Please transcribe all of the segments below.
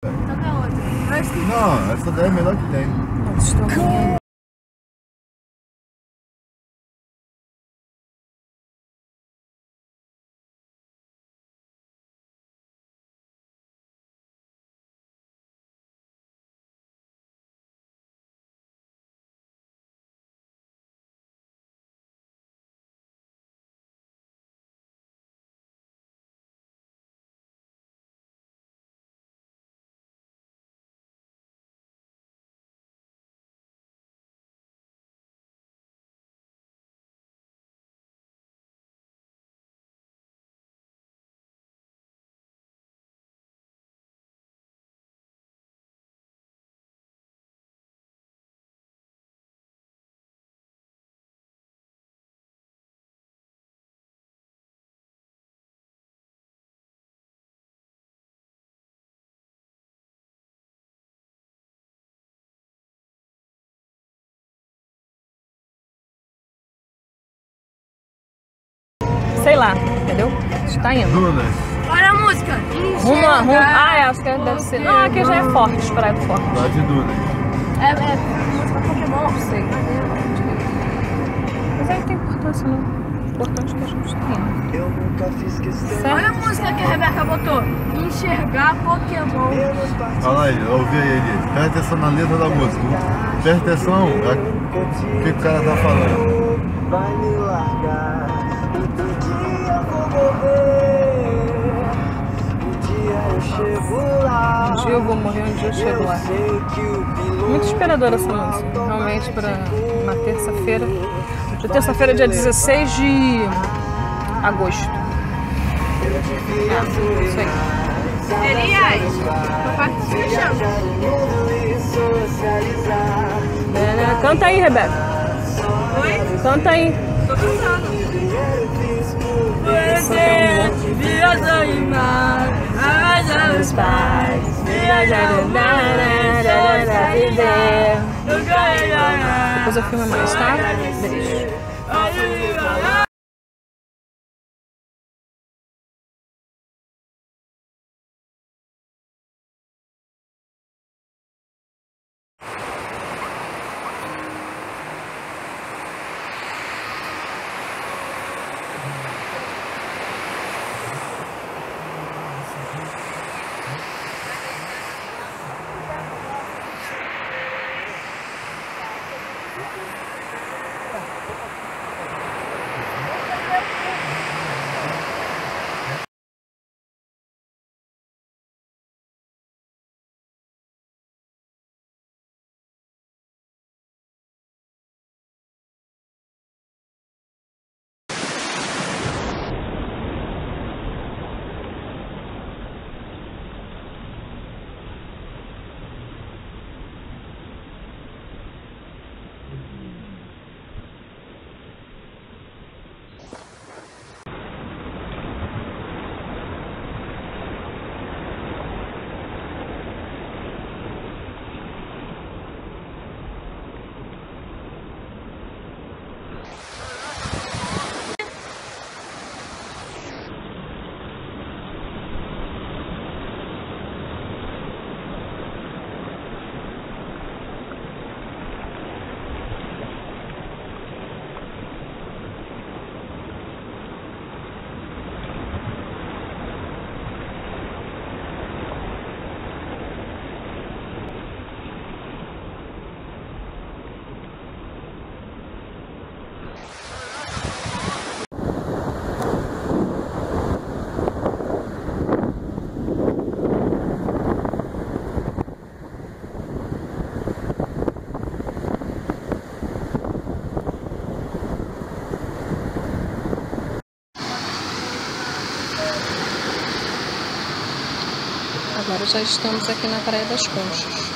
Toca outra. Não, essa daí é a melhor que tem. Estou rindo. Sei lá, entendeu? Está indo. Dunas. Olha a música. Rumo. Acho que deve ser. Não, aqui já é forte, praia do forte. Lá de Dunas. É música Pokémon. Não sei. Mas aí não tem importância, não. O importante é que a gente está indo. Eu nunca fiz questão. Olha a música que a Rebeca botou. Enxergar Pokémon. Olha aí, ouvi aí, Elias. Presta atenção na letra da música. Presta atenção o que o cara tá falando. Vai me largar. Um dia eu vou morrer. Um dia eu chego lá. Um dia eu vou morrer, um dia eu chego lá. Muito inspiradora essa música. Realmente para uma terça-feira. De terça-feira, dia 16 de agosto. Isso aí. Elias, papai se chama. Canta aí, Rebeca. Oi? Canta aí. Tô cantando. Você viajou em mar, arrasou os pais, viajando na vida. Depois eu filmo mais, tá? Beijo. Agora já estamos aqui na Praia das Conchas.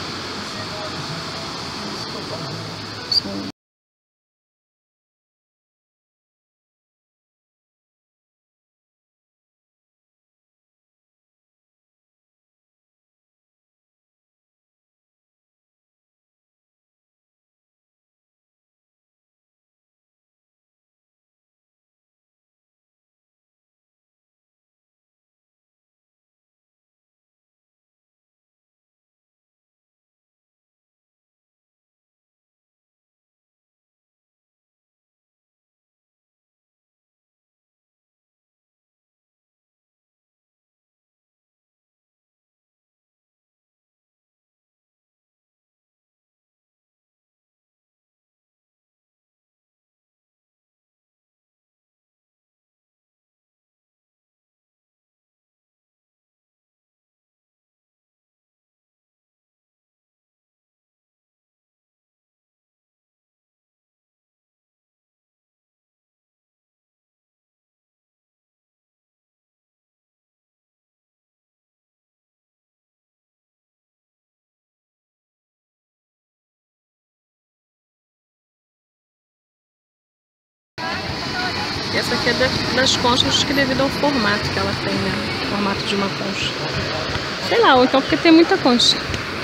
E essa aqui é das conchas que devido ao formato que ela tem, né? O formato de uma concha. Sei lá, ou então porque tem muita concha.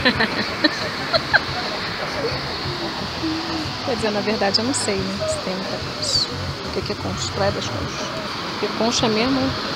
Quer dizer, na verdade eu não sei, né? Se tem muita concha. O que é concha? Praia das Conchas. Porque concha mesmo,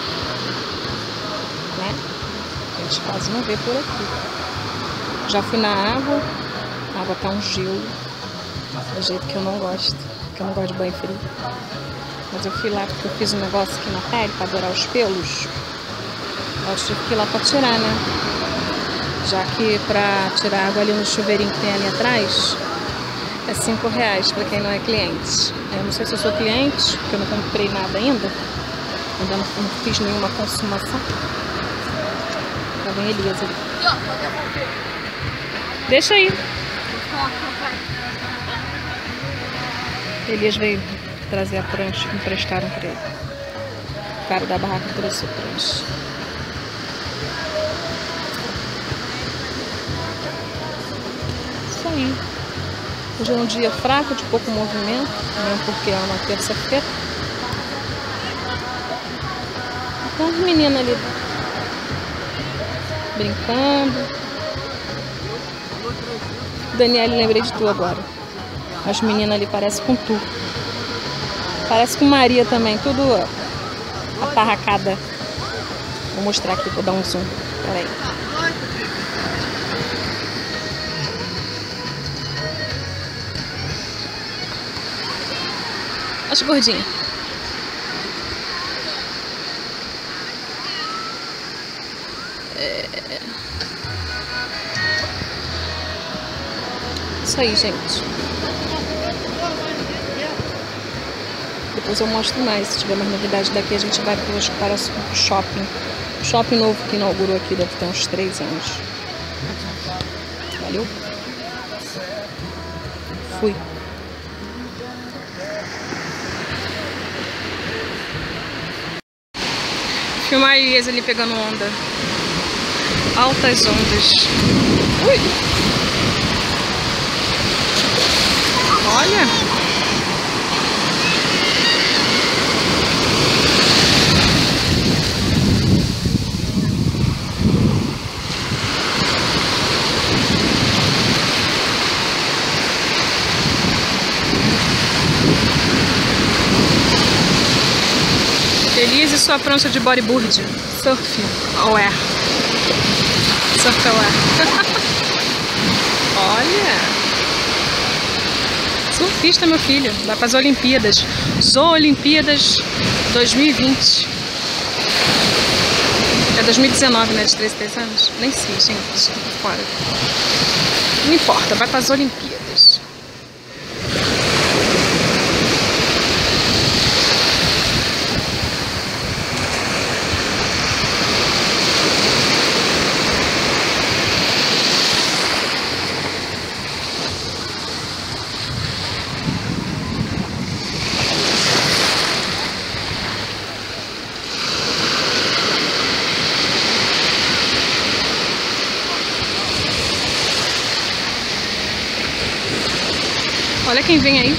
né? A gente quase não vê por aqui. Já fui na água. A água tá um gelo. Do jeito que eu não gosto. Porque eu não gosto de banho frio. Mas eu fui lá porque eu fiz um negócio aqui na pele para adorar os pelos. Eu tive que ir lá para tirar, né? Já que para tirar água ali no chuveirinho que tem ali atrás é R$5 para quem não é cliente. Eu não sei se eu sou cliente, porque eu não comprei nada ainda. Ainda não fiz nenhuma consumação. Tá bem, Elias ali. Deixa aí. Elias veio trazer a prancha que emprestaram para ele. O cara da barraca trouxe a prancha. Isso aí. Hoje é um dia fraco, de pouco movimento, mesmo porque é uma terça-feira. Então as meninas ali brincando. Daniela, lembrei de tu agora. As meninas ali parecem com tu. Parece com Maria também, tudo atarracada. Vou mostrar aqui, vou dar um zoom. Peraí. As gordinhas. Isso aí, gente. Depois eu mostro mais. Se tiver mais novidade daqui, a gente vai para o shopping. O shopping novo que inaugurou aqui deve ter uns 3 anos. Valeu? Fui. Filmar a Elias ali pegando onda. Altas ondas. Ui! Olha! Elias e sua prancha de bodyboard. Surf aware. Surf aware. Olha! Surfista, meu filho. Vai para as Olimpíadas. Zoolimpíadas 2020. É 2019, né? De 3 anos? Nem sei, gente. Fora. Não importa, vai para as Olimpíadas. Olha quem vem aí.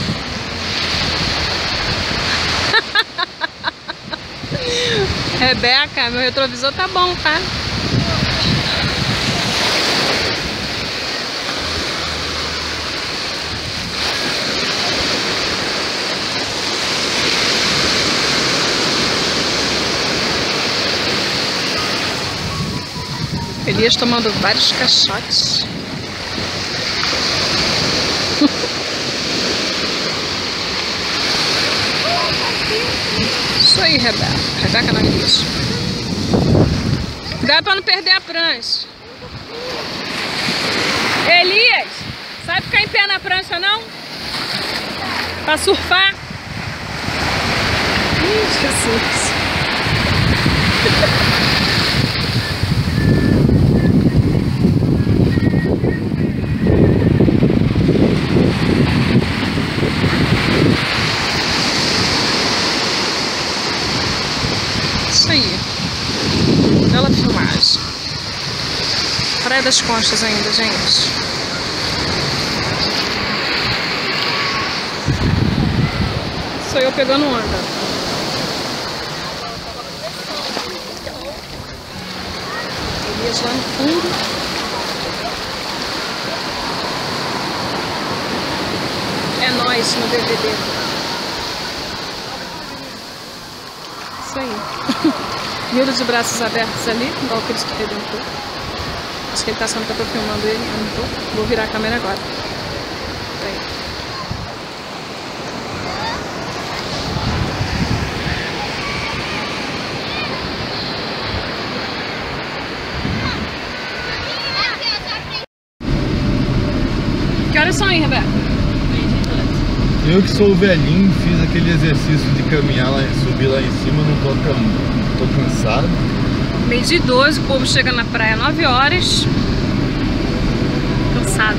Rebeca, meu retrovisor tá bom, tá? Elias tomando vários caixotes. Isso aí, Rebeca. Rebeca não é isso. Cuidado pra não perder a prancha. Elias, sabe ficar em pé na prancha, não? Pra surfar? Ih, Jesus. Isso aí. Bela filmagem. Praia das Conchas ainda, gente. Sou eu pegando onda. Árvores lá no fundo. É nós no DVD. Isso aí. Nilo de braços abertos ali, igual o Cristo Redentor. Acho que ele tá achando que eu tô filmando ele, eu não tô. Vou virar a câmera agora. Peraí. Que horas são aí, Rebeca? Eu que sou o velhinho, fiz aquele exercício de caminhar lá, subir lá em cima, não tô cansado. 12h, o povo chega na praia 9 horas. Cansado.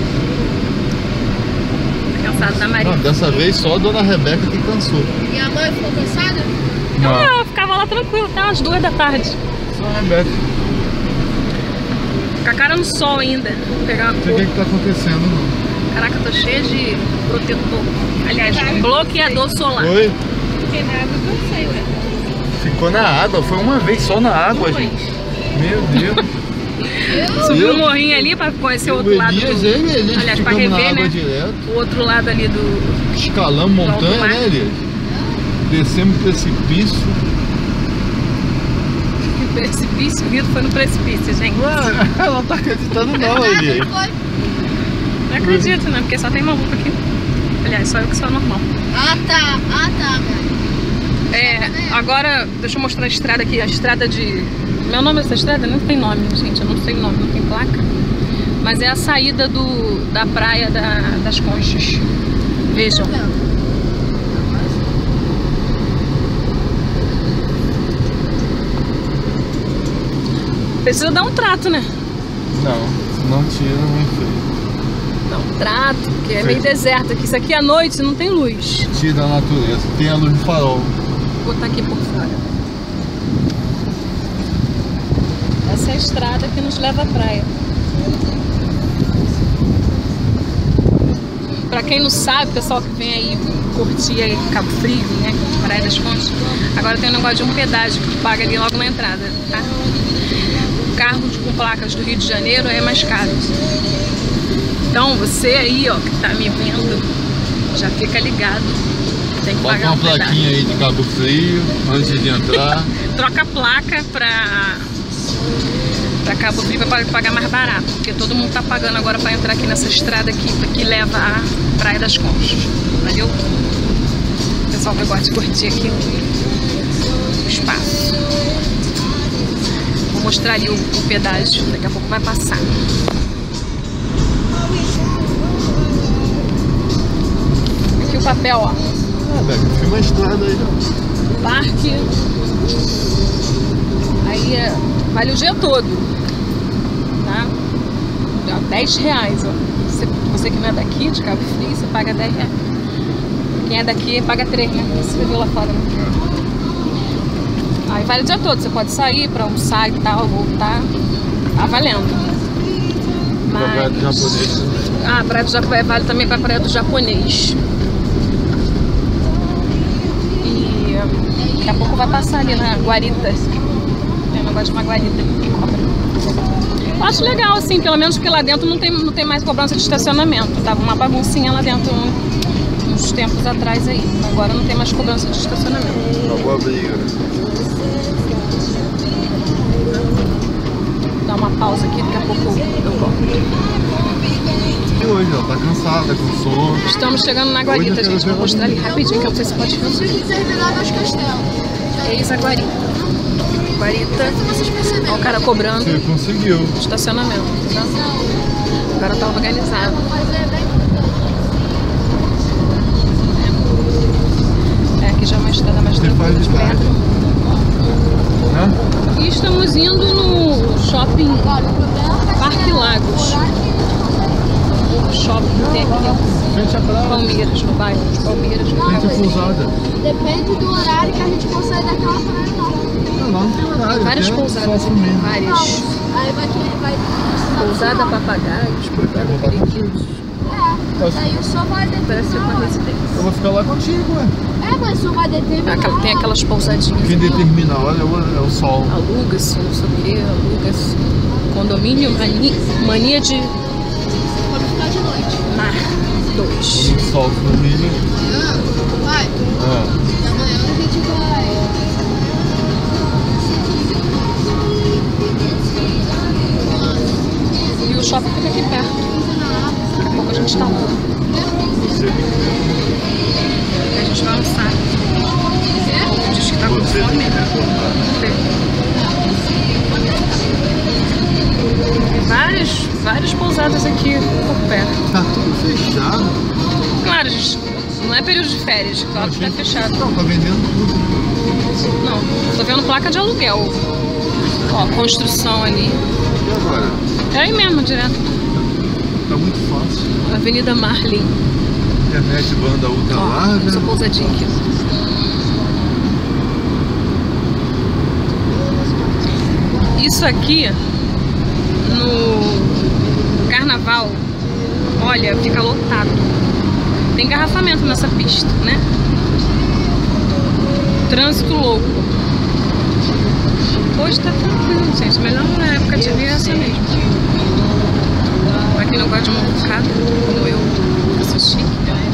Cansado da Maria. Não, dessa vez só a dona Rebeca que cansou. E a mãe ficou cansada? Não, eu ficava lá tranquilo, até umas 2 da tarde. Só a Rebeca. Com a cara no sol ainda. Vou pegar uma Não sei o que tá acontecendo, não. Caraca, eu tô cheia de protetor. Aliás, bloqueador solar. Oi? Porque nada, não sei, ué. Ficou na água, foi uma vez só na água, gente. Meu Deus. Subiu um morrinho ali pra conhecer o outro lado. Elias, Aliás, pra ficamos na rever, água né? direto. O outro lado ali do... Escalamos montanha, né, Elias? Descemos precipício. Precipício, o Rito foi no precipício, gente. Ué, ela não tá acreditando não, Elias. Não acredito, né? Porque só tem maluco aqui. Aliás, só eu que sou normal. Ah, tá, mãe. É, agora, deixa eu mostrar a estrada aqui. A estrada de... Meu nome dessa estrada não tem nome, gente. Eu não sei o nome, não tem placa. Mas é a saída da praia das Conchas. Vejam. Precisa dar um trato, né? Não tira, muito feio. Dá um trato, porque é meio deserto aqui. Isso aqui à noite não tem luz. Tira a natureza, tem a luz do farol. Vou botar aqui por fora. Essa é a estrada que nos leva à praia. Pra quem não sabe, pessoal que vem aí curtir aí Cabo Frio, né? Praia das Conchas. Agora tem um negócio de um pedágio que tu paga ali logo na entrada, tá? Carros com placas do Rio de Janeiro é mais caro. Então você aí, ó, que tá me vendo, já fica ligado. Tem que pagar uma plaquinha aí de Cabo Frio antes de entrar. Troca a placa pra Cabo Frio vai pagar mais barato, porque todo mundo tá pagando agora pra entrar aqui nessa estrada aqui que leva à Praia das Conchas. Valeu? O pessoal que gosta de curtir aqui o espaço. Vou mostrar ali o pedágio, daqui a pouco vai passar. Aqui o papel, ó. Beca, filma a estrada aí. Parque. Aí vale o dia todo, tá? R$10, ó. Você que não é daqui, de Cabo Frio, você paga R$10. Quem é daqui paga R$3, você viu lá fora, né? Aí vale o dia todo, você pode sair pra almoçar e tal, voltar. Tá valendo. Mas... Praia do Japonês também. Ah, Praia do Japonês vale também pra Praia do Japonês. E daqui a pouco vai passar ali na Guarita. Tem um negócio de uma guarita que cobra. Eu acho legal, assim, pelo menos porque lá dentro não tem mais cobrança de estacionamento. Tava uma baguncinha lá dentro uns tempos atrás aí. Agora não tem mais cobrança de estacionamento. Acabou a briga. Dá uma pausa aqui, daqui a pouco eu volto. E hoje, ó, tá cansada, com sono. Estamos chegando na Guarita, gente. Vou mostrar ali rapidinho, que eu não sei se pode filmar. Consegui terminar meus castelos. Eis a Guarita. Guarita, ó, o cara cobrando Você conseguiu. estacionamento, tá? Agora tá organizado. É, aqui já é uma estrada mais Você tranquila faz de de tarde. perto. Hã? E estamos indo no shopping Parque Lagos. O shopping que tem aqui, Frente à praia. Palmeiras, no bairro de Palmeiras. Frente à pousada. Depende do horário que a gente consegue daquela praia, não. Não, lá não tem horário. Várias até pousadas, só comer. várias. Aí vai Pousada Papagaios, pousada Periquitos. Aí o senhor vai deter. Parece uma residência. Eu vou ficar lá contigo, ué. Mas o senhor vai deter. Tem aquelas pousadinhas. Quem determina a hora é o sol. Aluga-se, não sei o que, aluga-se Condomínio Mania de Pode ficar de noite. Mar 2. Quando solta o milho. Vai. Ah, E amanhã a gente vai. E o shopping fica aqui perto. Daqui a pouco a gente tá lá. você tem que A gente vai almoçar. Diz que tá com Você fome. tem que recordar. Várias pousadas aqui por perto. Tá tudo fechado. Claro, gente, não é período de férias, claro que tá fechado. Não, tá vendendo tudo. Não, tô vendo placa de aluguel. Ó, construção ali. E agora? É aí mesmo, direto. Tá muito fácil. Avenida Marlin. Internet, banda ultra Ó, larga. sua pousadinha aqui. Isso aqui, no carnaval, olha, fica lotado. Tem engarrafamento nessa pista, né? Trânsito louco. Hoje tá tranquilo, gente. Melhor na época de vir é essa mesmo. Pra quem não gosta de muvucada, como eu, sou chique.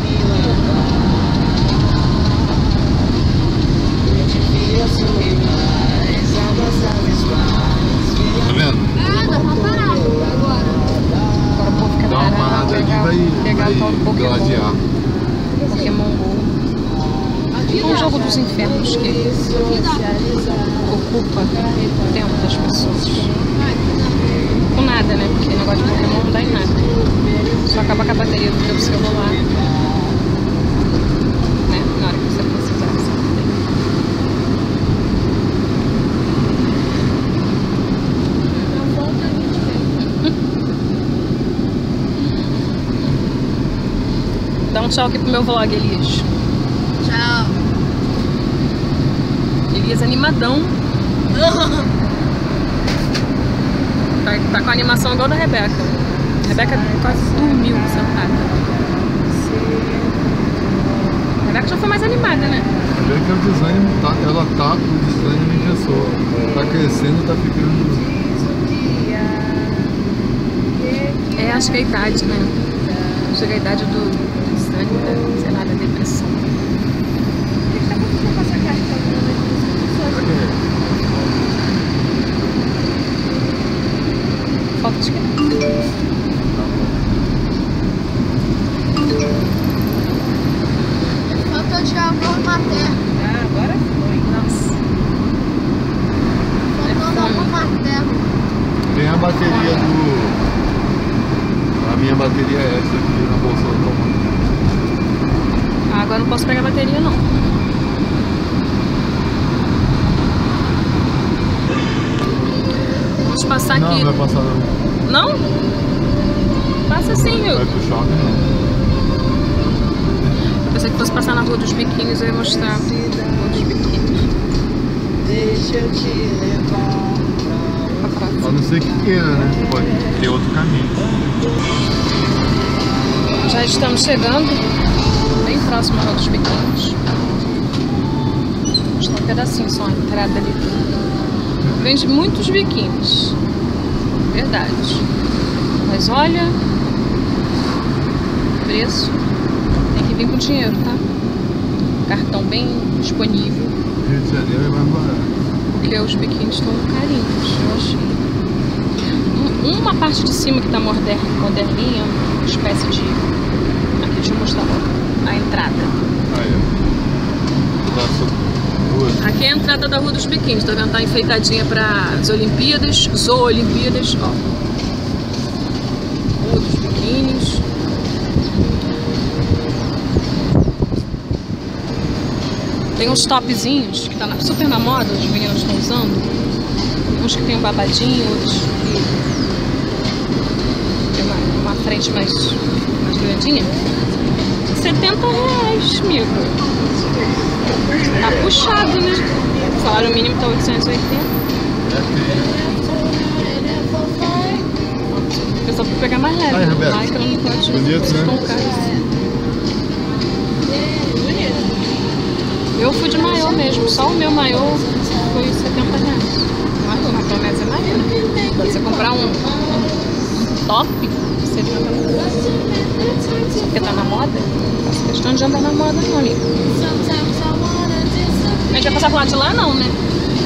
Tá vendo? Dá pra parar agora. Agora o povo quer Dá uma parar, parada ali, pegar o tal do vai gladiar. Pokémon Go. Um jogo dos infernos que ocupa o tempo das pessoas. Com nada, né? Porque negócio de Pokémon não dá em nada. Só acaba com a bateria do teu celular. Né? Na hora que você precisar dessa bateria. Dá um tchau aqui pro meu vlog, Elias. Tchau. Elias animadão. Tá com a animação igual da Rebeca. A Rebeca quase dormiu sentada. A Rebeca já foi mais animada, né? Vê que o desânimo tá, o desânimo inversor. Tá crescendo, tá ficando. É, acho que é a idade, né? Acho que é a idade do desânimo, sei lá, da depressão. O que tá acontecendo com essa caixa? Falta de quê? Falta de avô materno. Ah, agora foi. Nossa. Faltou avô materno. Tem a bateria do. A minha bateria é essa aqui na bolsa do comando. Ah, agora não posso pegar a bateria, não. Vamos passar Não, aqui. não vai passar não. Não? Passa sim, viu? Vai pro shopping não. Eu pensei que fosse passar na Rua dos Biquínis, eu ia mostrar a Rua dos Biquínis. Deixa eu te levar. A não ser que queira, né? Pode ter outro caminho. Já estamos chegando bem próximo à Rua dos Biquínis. Está um pedacinho só a entrada ali. Vende muitos biquínis. Verdade. Mas olha, preço tem que vir com dinheiro, tá? Cartão bem disponível. Rio de Janeiro é mais barato. Porque os biquínis estão carinhos, eu achei. Uma parte de cima que tá moderninha, uma espécie de... Aqui, deixa eu mostrar a entrada. Aí, ó. Nossa, duas. Aqui é a entrada da Rua dos Biquínis, tá vendo? Tá enfeitadinha para as Olimpíadas, Zoolimpíadas, ó. Rua dos Biquínis. Tem uns topzinhos que tá super na moda, os meninos estão usando. Uns que tem um babadinho, outros que tem uma frente mais grandinha. R$70, amigo. Tá puxado, né? O salário mínimo tá 880. Eu só fui pegar mais leve. Aí, Rebeca. Lá que ela não pode Bonito, ser né? tão caro assim. Eu fui de maiô mesmo. Só o meu maiô foi R$70. Maiô, mas pelo menos é maneiro. Pra você comprar um top, você adianta muito. Só porque tá na moda? Não faço questão de andar na moda, não, amigo. A gente vai passar pro lado de lá, não, né?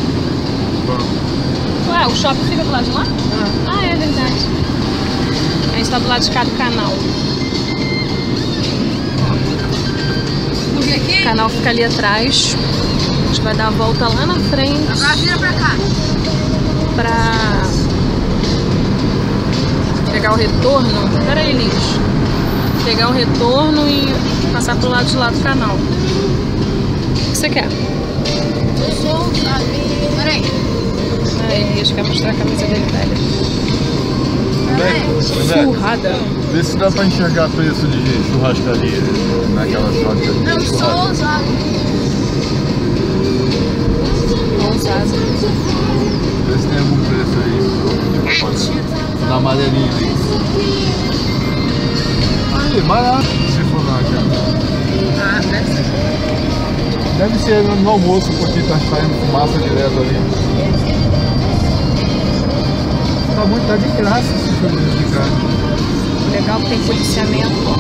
Ué, o shopping fica do lado de lá? Ah, é verdade. A gente tá do lado de cá do canal. O canal fica ali atrás. A gente vai dar a volta lá na frente. Agora vira pra cá. Pra pegar o retorno. Pera aí, Lins. Pegar o retorno e passar pro lado de lá do canal. O que você quer? Eu sou, sabe? Peraí. Aí, Elias quer mostrar a camisa dele velha. Moleque, Surrada. vê se dá pra enxergar preço de churrascaria naquela churrascaria. Eu sou ousado. Ousado. Vê se tem algum preço aí. Da amarelinha aí. Aí, barato. Se for naquela. Ah, deve ser. Deve ser no almoço, porque tá saindo fumaça direto ali. Tá muito, tá de graça esse serviço de carne. Legal que tem policiamento, ó.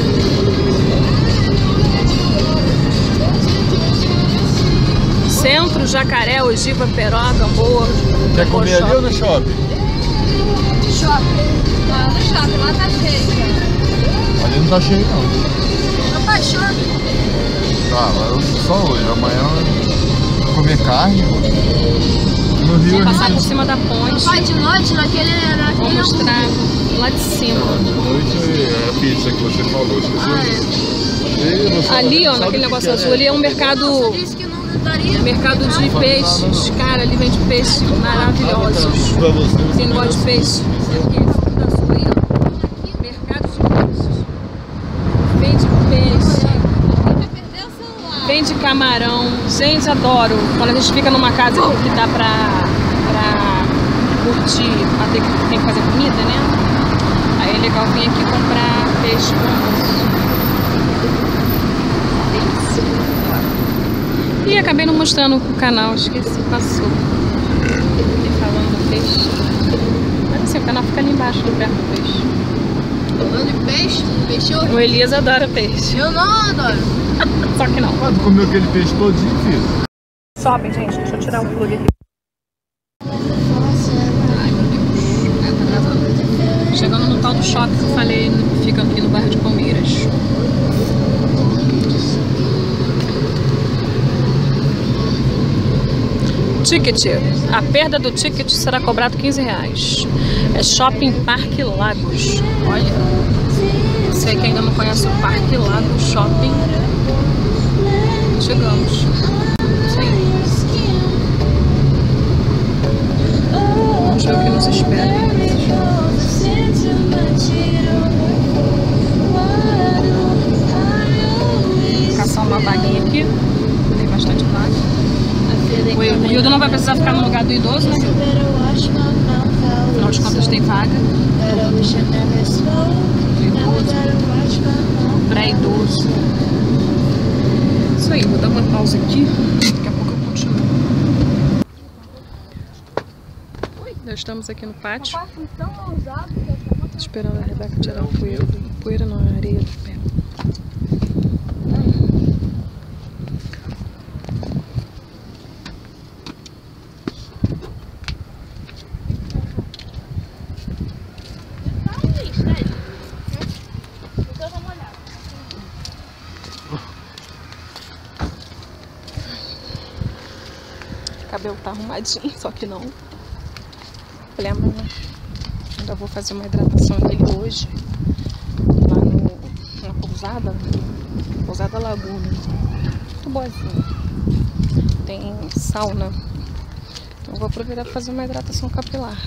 Centro, Jacaré, Ogiva, Peró, Gamboa. Quer comer ali ou no shopping? Shopping. Lá no shopping, lá tá cheio. Ali não tá cheio não. Não tá shopping. Tá, mas só hoje. Amanhã comer carne. No Rio Vou passar por cima da ponte. Pai, de noite, naquele Vou mostrar lá de cima. de noite é a pizza que você falou, esqueceu? Ali, ó, naquele negócio azul, ali é um mercado. Disse que não daria. Mercado de peixes. Cara, ali vende peixes maravilhosos. Pra você. Quem gosta de peixe? Aqui, da sua aí, ó. Mercado de peixes. Vende peixe. Vende camarão. Gente, adoro. Quando a gente fica numa casa que dá pra curtir, mas tem que fazer comida, né? Aí é legal vir aqui comprar peixe pro almoço. Delícia. E acabei não mostrando o canal, esqueci, passou. Fiquei falando do peixe. Mas assim, o canal fica ali embaixo, perto do peixe. Falando de peixe? Peixe hoje? O Elias adora peixe. Eu não adoro. Só que não. Ah, tu comeu aquele peixe todinho, filho? Shopping, gente. Deixa eu tirar o plug aqui. Chegando no tal do shopping que eu falei, fica aqui no bairro de Palmeiras. Ticket. A perda do ticket será cobrado R$15. É Shopping Parque Lagos. Olha, você que ainda não conhece o Parque Lagos Shopping, chegamos. Isso aí. Vamos ver o que nos espera. Caçar uma vaguinha aqui. Tem bastante vaga. O Hildo não vai precisar ficar no lugar do idoso, né? Afinal de contas tem vaga. Pré-idoso. Isso aí, vou dar uma pausa aqui. Daqui a pouco eu continuo. Já estamos aqui no pátio. Esperando a Rebeca tirar o poeira. Poeira não, a areia do pé. O cabelo tá arrumadinho, só que não. Problema, né? Ainda vou fazer uma hidratação nele hoje. Lá na pousada. Pousada Laguna. Muito boazinha. Tem sauna. Então eu vou aproveitar para fazer uma hidratação capilar.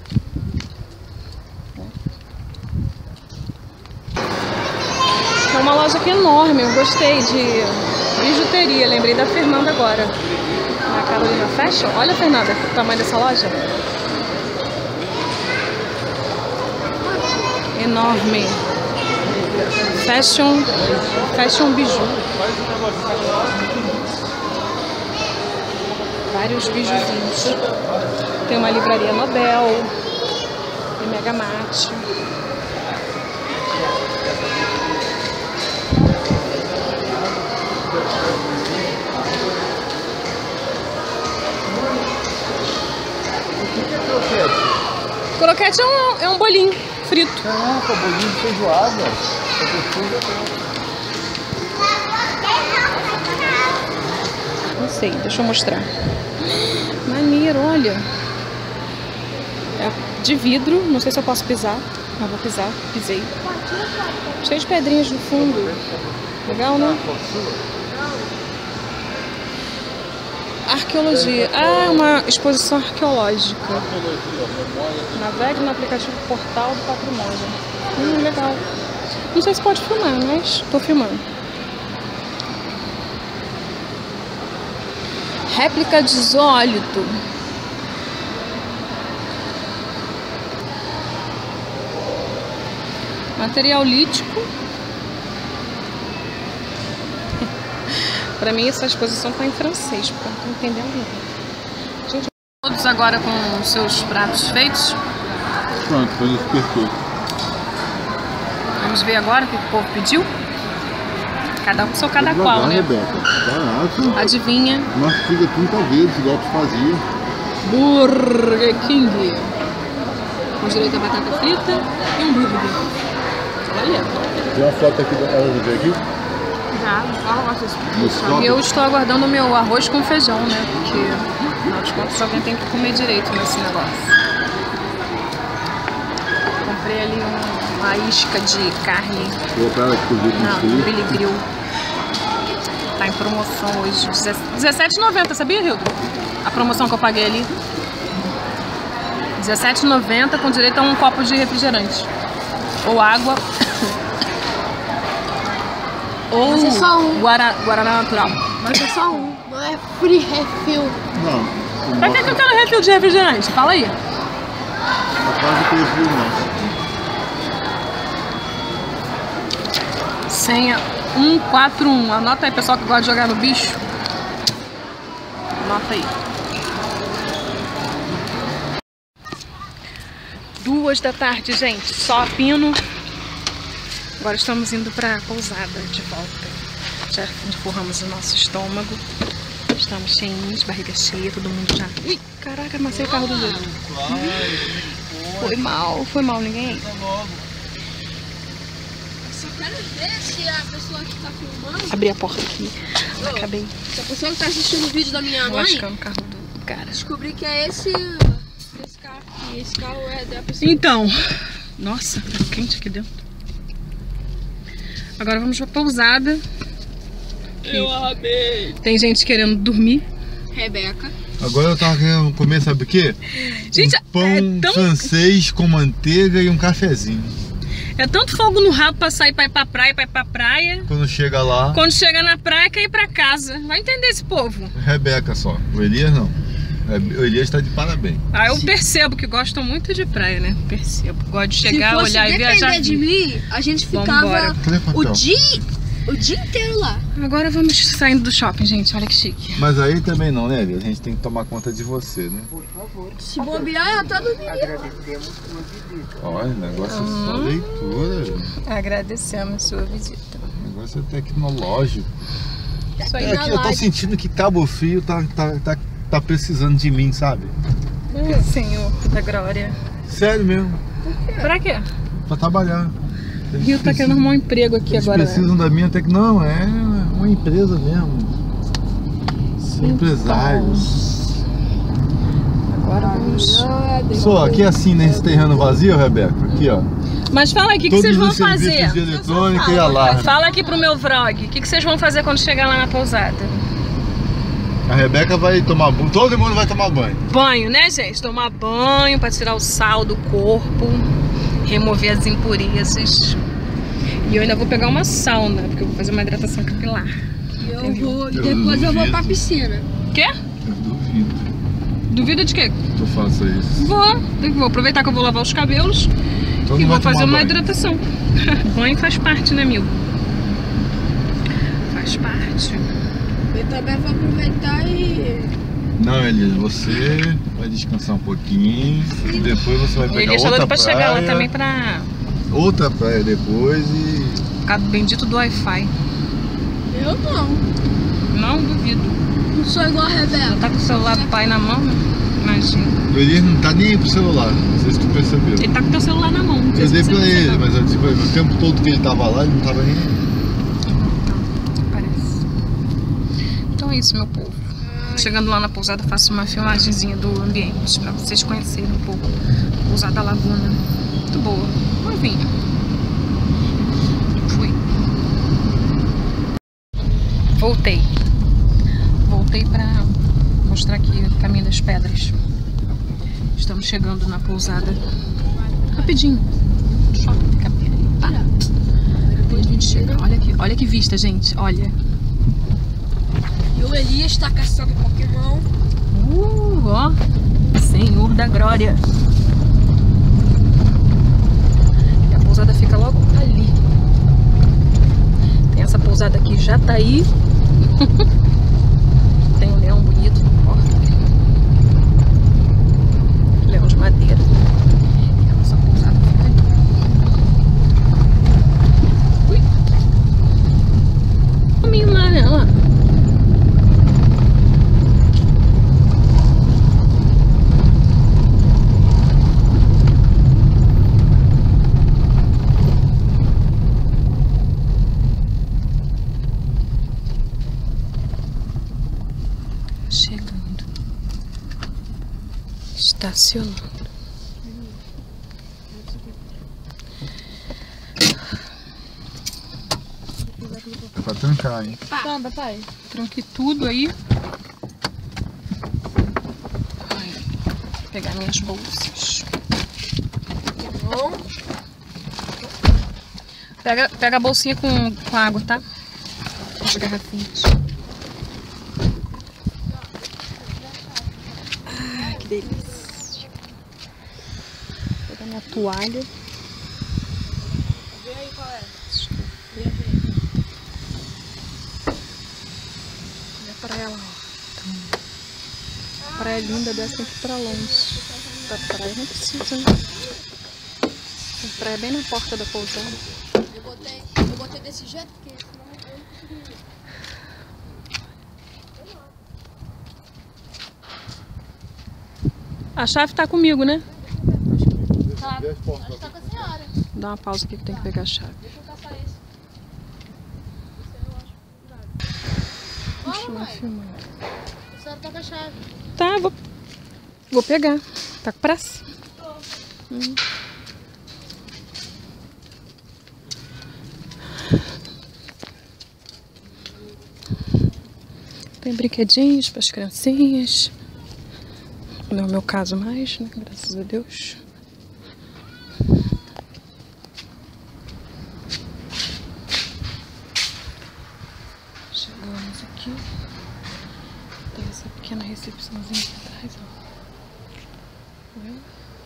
É uma loja aqui enorme. Eu gostei de bijuteria. Lembrei da Fernanda agora. Na Carolina Fashion. Olha, Fernanda, o tamanho dessa loja. Enorme. Fashion biju. Vários bijuzinhos. Tem uma livraria Nobel, tem Mega Mate. Croquete é um bolinho frito. Caraca, bolinho de feijoada. Não sei, deixa eu mostrar. Maneiro, olha. É de vidro, não sei se eu posso pisar. Mas vou pisar, pisei. Cheio de pedrinhas no fundo. Legal, né? Arqueologia. Ah, é uma exposição arqueológica. Navegue no aplicativo Portal do Patrimônio. Legal. Não sei se pode filmar, mas tô filmando. Réplica de zoólito. Material lítico. Pra mim essa exposição tá em francês, porque eu não tô entendendo nada. Gente, todos agora com os seus pratos feitos. Pronto, foi perfeito. Vamos ver agora o que o povo pediu. Cada um com seu cada qual, né? Rebeca. Barato. Adivinha? Mastiga 30 vezes, igual tu fazia. Burger King. Com direito a batata frita e um burger. Olha. Tem uma foto aqui dela de ver aqui? E eu estou aguardando o meu arroz com feijão, né? Porque, afinal de contas, alguém tem que comer direito nesse negócio. Comprei ali uma isca de carne. Vou pra ela aqui Não, Billy Grill. Tá em promoção hoje. R$17,90, sabia, Hildo? A promoção que eu paguei ali. R$17,90 com direito a um copo de refrigerante. Ou água. Ou Mas é só um. Guaraná natural. Mas é só um, não é free refill. Não. Pra que eu quero refil de refrigerante? Fala aí. É quase perfil, não. Senha 141. Anota aí, pessoal que gosta de jogar no bicho. Anota aí. 2 da tarde, gente. Só pino. Agora estamos indo pra pousada de volta. Já empurramos o nosso estômago. Estamos cheinhos, barriga cheia, todo mundo já... Ih, caraca, amassei o carro do Júlio. Foi mal, ninguém? Só quero ver se a pessoa que tá filmando... Abri a porta aqui. Acabei Se a pessoa que tá assistindo o vídeo da minha mãe... lascando o carro do cara. Descobri que é esse carro aqui. Esse carro é da pessoa... Então, nossa, tá quente aqui dentro. Agora vamos pra pousada. Eu amei. Tem gente querendo dormir. Rebeca. Agora eu tava querendo comer, sabe o quê? Gente, um pão francês com manteiga e um cafezinho. É tanto fogo no rabo pra sair pra ir pra praia. Quando chega lá, Quando chega na praia, quer ir pra casa. Vai entender esse povo. Rebeca só. O Elias não. O Elias tá de parabéns. Ah, eu percebo que gostam muito de praia, né? Percebo. Gosto de chegar, Se fosse olhar e viajar. depender de mim, a gente Vambora. ficava o dia inteiro lá. Agora vamos saindo do shopping, gente. Olha que chique. Mas aí também não, né, Elias? A gente tem que tomar conta de você, né? Se bobear, eu tô dormindo. Olha, o negócio é só leitura. Agradecemos sua visita. O negócio é tecnológico. Isso aí. É que eu tô sentindo que Cabo Frio tá precisando de mim, sabe? Senhor da glória. Sério mesmo. Pra quê? Pra trabalhar. Rio tá querendo arrumar um emprego aqui Eles agora. precisam da minha Não, é uma empresa mesmo. São empresários. Agora vamos. Só aqui assim, nesse terreno vazio, Rebeca. Aqui, ó. Mas fala aqui, o que Todos vocês vão os serviços fazer? de eletrônica e alarme. Fala aqui pro meu vlog. O que vocês vão fazer quando chegar lá na pousada? A Rebeca vai tomar banho. Todo mundo vai tomar banho. Banho, né, gente? Tomar banho pra tirar o sal do corpo, remover as impurezas. E eu ainda vou pegar uma sauna, porque eu vou fazer uma hidratação capilar. Depois eu vou pra piscina. Quê? Eu duvido Duvida de quê? que eu faça isso. Vou aproveitar que eu vou lavar os cabelos Então e não vou vai fazer tomar uma banho. hidratação. Banho faz parte, né, amigo? Faz parte. Eu também vou aproveitar e Não, Elias, você vai descansar um pouquinho e depois você vai pegar Ele outra doido pra praia, chegar lá também pra... outra praia depois e... Por causa do bendito do Wi-Fi. Eu não. Não duvido. Não sou igual a Rebeca. Tá com o celular do pai na mão, né? Imagina. O Elias não tá nem aí pro celular, não sei se tu percebeu. Ele tá com o teu celular na mão. Não sei Eu se dei você pra ele, percebeu. mas eu disse pra ele, o tempo todo que ele tava lá, ele não tava nem aí. Parece. Então é isso, meu povo. Chegando lá na pousada, faço uma filmagemzinha do ambiente pra vocês conhecerem um pouco a pousada Laguna. Muito boa. Novinha. Fui. Voltei. Voltei pra mostrar aqui o caminho das pedras. Estamos chegando na pousada. Rapidinho. Só fica perto. Tá? Depois a gente chega. Olha que vista, gente. Olha. E o Elias tá caçando Pokémon. Ó. Senhor da glória. E a pousada fica logo ali. Tem essa pousada aqui, Jataí. Tem um leão bonito na porta. Leão de madeira. E a nossa pousada fica ali. Ui. Caminho lá, né? Lá. Chegando. Estacionando. É pra trancar, hein? Tá, pai. Tranquei tudo aí. Ai, vou pegar minhas bolsas. Bom. Pega a bolsinha com água, tá? As garrafinhas. Ai, que delícia. Vou pegar minha toalha. Vê aí qual é. Olha pra ela, ó. Praia linda dessa tem que ir pra longe. Pra praia não precisa, né? Tem praia bem na porta da pousada. Eu botei desse jeito porque senão eu não consegui. A chave tá comigo, né? Tá, acho que tá com a senhora. Dá uma pausa aqui que tem que pegar a chave. Deixa eu caçar esse. Deixa eu Vamos, mãe. filmar. A senhora tá com a chave. Tá, vou pegar. Tá com pressa? Tem brinquedinhos para as criancinhas. Não é o meu caso mais, né? Graças a Deus. Chegamos aqui. Tem essa pequena recepçãozinha aqui atrás, ó. Tá vendo?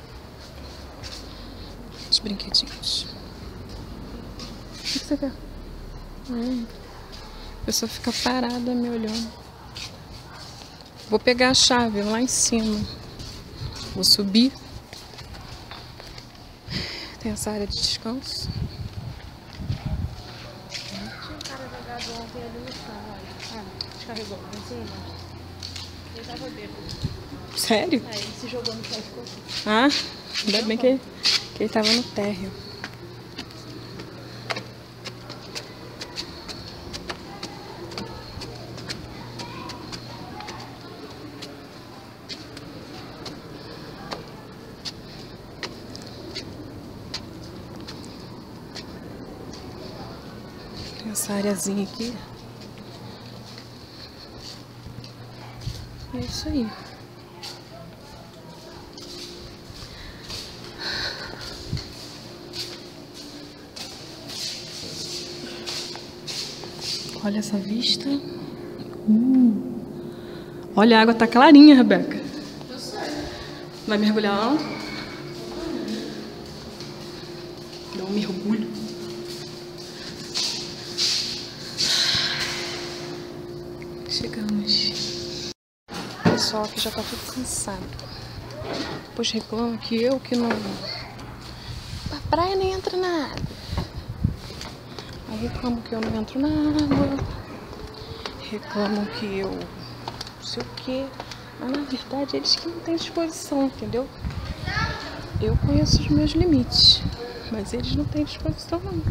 Os brinquedinhos. O que você quer? A pessoa fica parada me olhando. Vou pegar a chave lá em cima. Vou subir. Tem essa área de descanso. Tinha um cara jogado ontem ali no chão, olha. Descarregou lá em cima. Ele tava bêbado. Sério? Aí ele se jogou no chão e ficou assim. Ah, ainda bem que ele tava no térreo. Tem essa areazinha aqui. É isso aí. Olha essa vista. Olha, a água tá clarinha, Rebeca. Vai mergulhar lá? Dá um mergulho. Chegamos. pessoal aqui já tá tudo cansado. Depois reclamam que eu que não... A praia nem entra na água. Aí reclamam que eu não entro na água. Reclamam que eu... não sei o que. Mas na verdade eles que não têm disposição, entendeu? Eu conheço os meus limites. Mas eles não têm disposição não.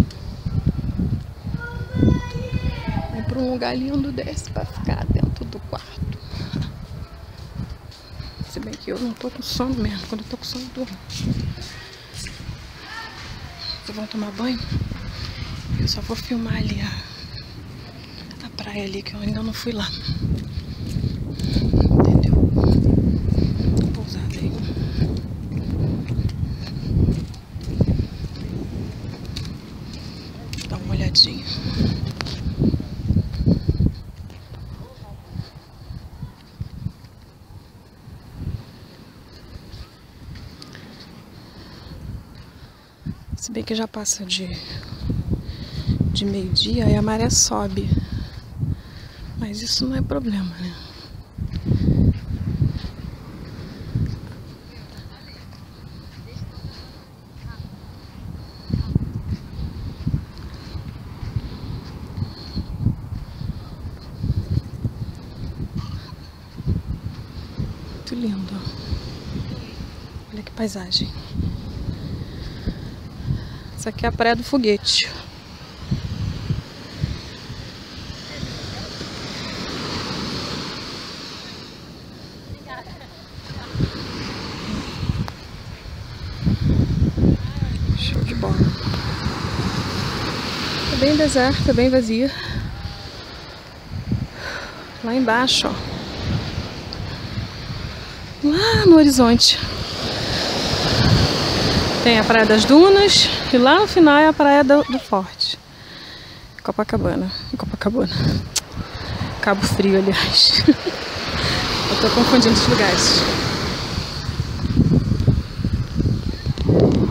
Vem pra um lugar lindo desse pra ficar dentro do quarto. Se bem que eu não tô com sono mesmo. Quando eu tô com sono, eu durmo. Vocês vão tomar banho? Eu só vou filmar ali a praia ali, que eu ainda não fui lá. Entendeu? Pousada aí. Dá uma olhadinha. Se bem que já passa de meio-dia e a maré sobe. Mas isso não é problema, né? Muito lindo. Olha que paisagem. Essa aqui é a Praia do Foguete. Show de bola. Tá bem deserto, tá bem vazia. Lá embaixo, ó. Lá no horizonte. Tem a Praia das Dunas e lá no final é a Praia do Forte. Copacabana. Cabo Frio, aliás. Eu tô confundindo os lugares.